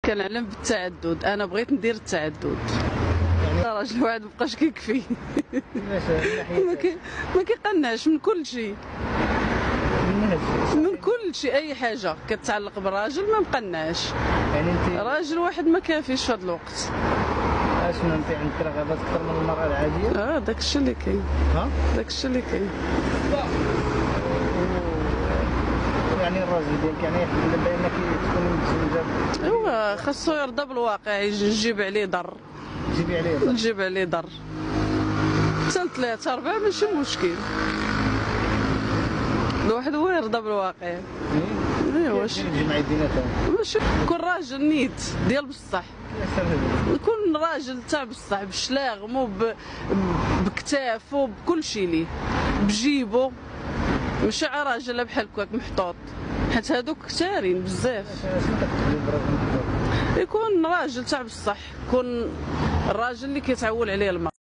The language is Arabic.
كنعلم بالتعدد، انا بغيت ندير التعدد. راجل واحد مبقاش كيكفي. ما كيقنعش من كل شيء، من كل شيء. اي حاجه كتعلق بالراجل ما مقنعش. يعني انت راجل واحد ما كافيش في هذا الوقت. اشنو انت عندك رغبات اكثر من المراه العاديه؟ داك الشيء اللي كاين. داك الشيء اللي كاين. يعني الراجل ديالك يعني يحب بانك تكوني متزوجه؟ ايوا خاصو يرضى بالواقع، نجيب عليه ضر. تجيبي عليه ضر؟ نجيب عليه ضر. سنة 3 4 ماشي مشكل. الواحد هو يرضى بالواقع. ايوا واش الجمعيه بيناتهم ماشي كون راجل نيت ديال بصح، نكون راجل تاع بصح بشلاغ مو بكتافو بكل شيء ليه بجيبو، ماشي راجل بحال هكاك محطوط، حيت هادوك كثارين بزاف. شنو كتقولي براسك محطوط؟ يكون راجل تاع بصح، يكون الراجل اللي كيتعول عليه المرأة.